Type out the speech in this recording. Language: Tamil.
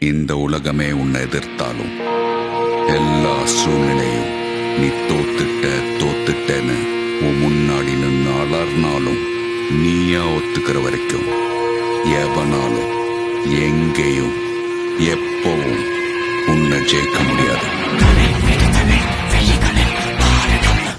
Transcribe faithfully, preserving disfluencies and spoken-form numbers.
இந்த உலகமே உன்னை எதிர்த்தாலும், எல்லா சூழ்நிலையும் நீ தோத்துட்ட தோத்துட்டேன்னு உன் முன்னாடி நின்று அலர்னாலும் நீயா ஒத்துக்கிற வரைக்கும் எவனாலும் எங்கேயும் எப்பவும் உன்னை ஜெயிக்க முடியாது.